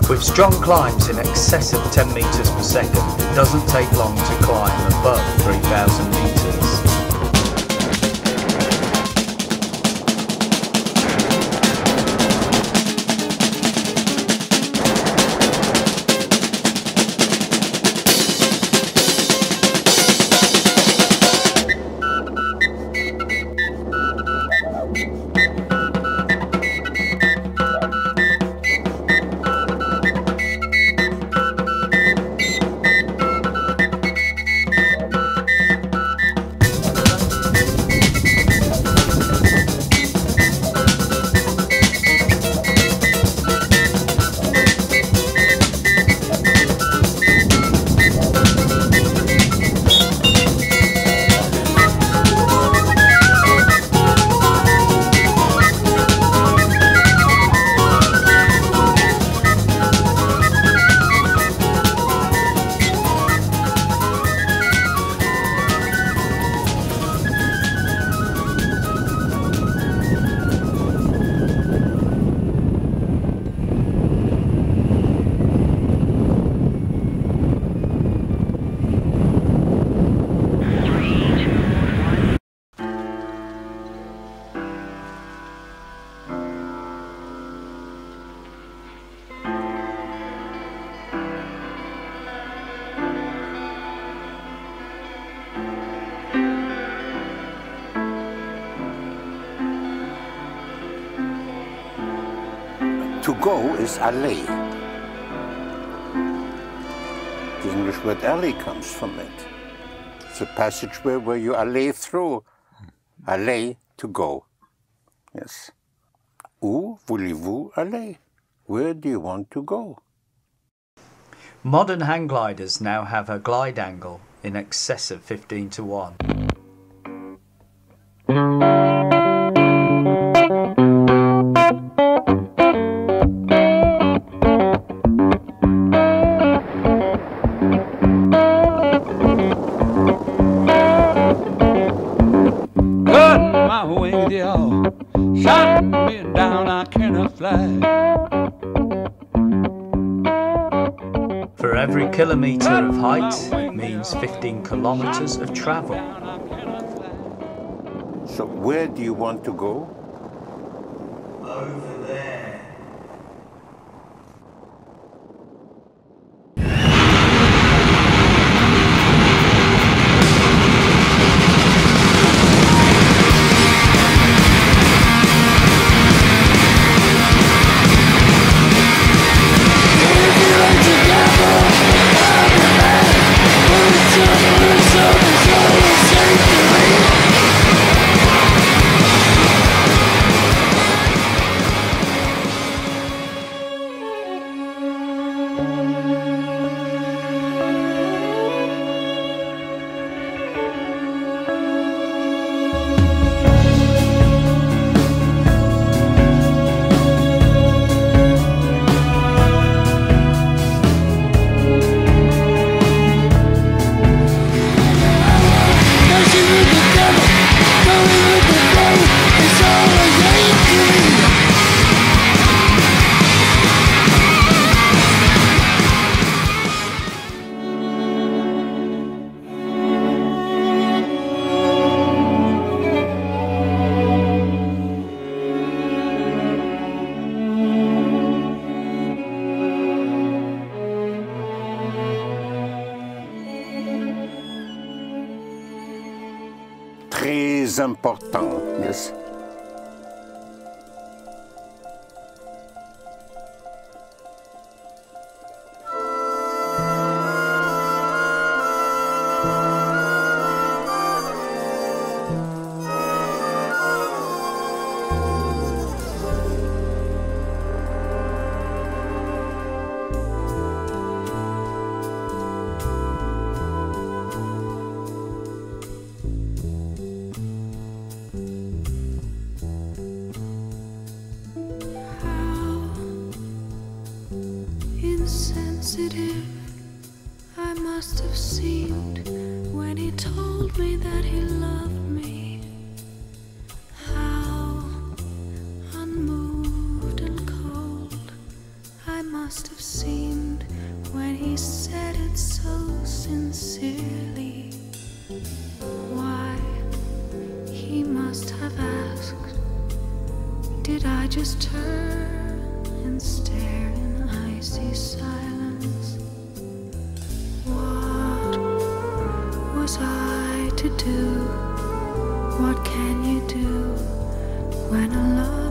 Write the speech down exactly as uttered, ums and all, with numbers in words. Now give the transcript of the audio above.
With strong climbs in excess of ten metres per second, it doesn't take long to climb above three thousand metres. To go is aller. The English word alley comes from it. It's a passageway where you alley through. Aller, to go. Yes. Où voulez-vous aller? Where do you want to go? Modern hang gliders now have a glide angle in excess of fifteen to one. Shot me down, I cannot fly. For every kilometre of height means fifteen kilometres of travel. So where do you want to go? Over there. Très important, yes. Insensitive I must have seemed when he told me that he loved me. How unmoved and cold I must must have seemed when he said it so sincerely. Why, he must have asked, did I just turn and stare in icy silence? What was I to do? What can you do when a love